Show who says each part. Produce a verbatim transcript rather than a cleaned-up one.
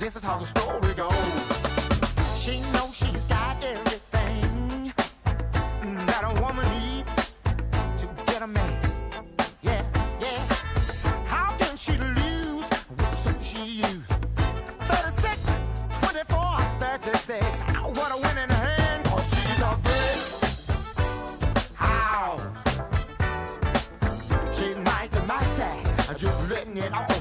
Speaker 1: this is how the story goes. She knows she's got everything that a woman needs to get a man. Yeah, yeah. How can she lose with the suit she used? thirty-six, twenty-four, thirty-six. What a winning hand, cause she's a big house. She's mighty, mighty, just letting it all